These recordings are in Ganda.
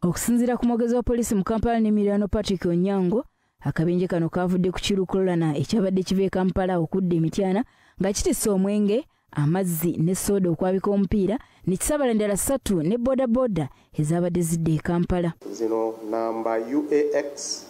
Okusinziira ku mwogezi wa poliisi mu Kampala n'Emiriraano Patrick Onyango, akabenje kano kavudde ku kirukululana ekyabadde kiva e Kampala okudda Emityana nga kitisse omwenge, amazzi ne soda okwabika omupiira ne kisabala endala 3 ne bodaboda ezabadde zidde e Kampala. Zino namba UAX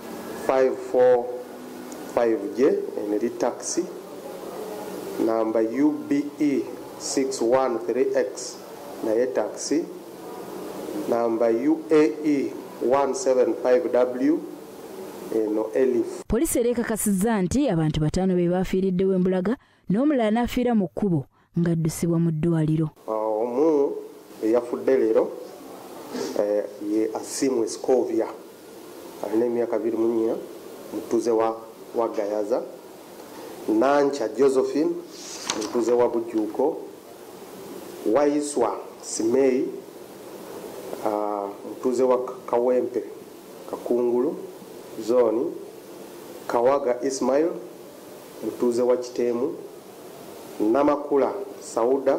545J eri taxi, namba UBE 613X naye taxi, namba UAE 175W eno Elif. Poliisi era ekakasizza nti abantu 5 be bafiiriddewo embulaga n'omulala n'afiira mu kkubo ng'addusibwa mu ddwaliro. Omu eyafudde leero ye Asimwe Scovia alina emyaka 24, mutuuze wa Gayaza. Nancha Josephine, mutuuze wa Bujuuko. Waiswa Simei, mutuuze wa Kawempe Kakungulu zoni. Kawaga Ismail, mutuuze wa Kitemu. Namakula Sauda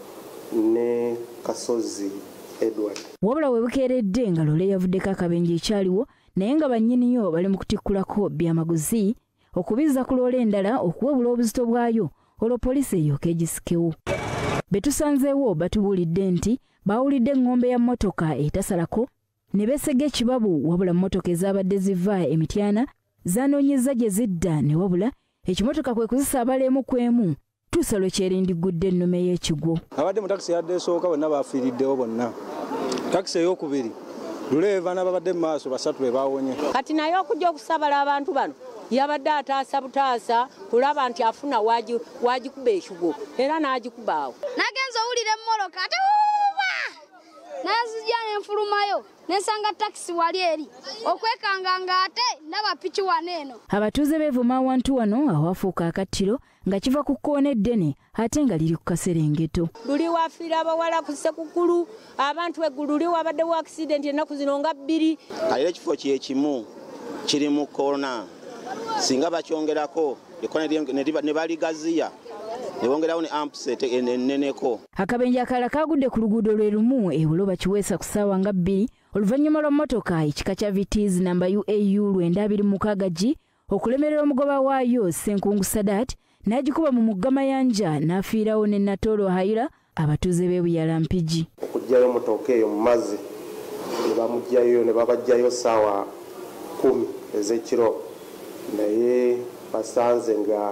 ne Kasozi Edward. Wabula we bukeeredde nga loole yavuddeko akabenje ekyaliwo naye nga bannyiniyo bali mu kutikkulako byamaguzi okubiza ku loole endala okuwebula obuzito bwayo olwo poliisi eryoke egisikewo. Betusanzeewo batubuulidde nti baawulidde eŋŋombe ya Motoka etasalako ne beesega ekibabu wabula Motoka ezabadde ziva Emityana zanoonyezza gye zidda ne wabula ekimotoka kwe kuzisaabala emu ku emu tuusa lwe kyerindigudde ennume y'ekigwo. Abadde mu takisi yadde esooka bonna bafiiriddewo bonna. Takisi ey'okubiri luleeva n'ababadde mu maaso 3 be baawonye. Kati naye okujja okusabala abantu bano yabadde ataasa butaasa kulaba nti afuna wagikuba ekigwo era n'agikubaawo. Nagenza owulira emmoloka ate nazijja n'enfulumayo nesanga takisi wali eri okwekanganga ate ndaba piki wano eno. Abatuuze beevuma awantu wano awafuuka akattiro nga kiva ku kkoona eddene ate nga liri ku Kaserengeto. Luli wafiira abawala ku Ssekukulu, abantu eggulu luli wabaddewo akisidenti ennaku zino nga 2. Kayira ekifo kyekimu kiri mu kkoona singa bakyongerako ne baligaziya ne bongerawo ne ampset enneneko. Akabenje akalala kagudde ku luguudo lwe lumu ebulo bakiweesa ku ssaawa nga 2 oluvannyuma lwa Motoka ekika kya VTs namba UAU 926G okulemerera omugoba waayo Ssenkungu Sadat n'agikuba mu mugga Mayanja n'afiirawo ne Natolo Hayira abatuuze b'e Buyalampigi. Okugyayo Motoka eyo mu mazzi ne bamugyayo ne babajjayo ssaawa 10 ez'ekiro naye basanze nga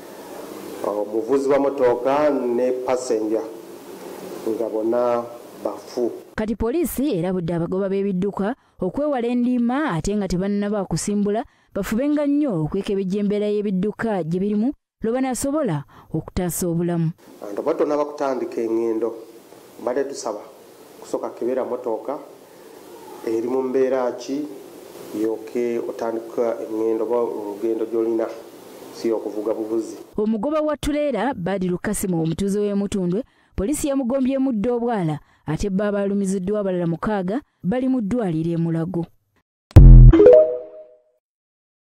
omuvuzi wa Motoka ne passenger nga bonna bafu. Kati poliisi erabudde abagoba b'ebidduka okwewala endiima ate nga tebannaba kusimbula bafubenga nnyo okwekebejja embeera y'ebidduka gye birimu lwe banaasobola okutaasa obulamu. Abantu batonna bakutandika eŋŋendo mbadde tusaba kusooka kebera Motoka eri mu mbeera ki yoke otandika eŋŋendo ba olugendo gy'olina si okuvuga buvuzi. Omugoba wa Tuleera Badiru Kasimu omutuuze w'Emutundwe poliisi yamugombyemu dda obwala ate baba alumiziddwa abalala 6 bali mu ddwaliro e Mulago.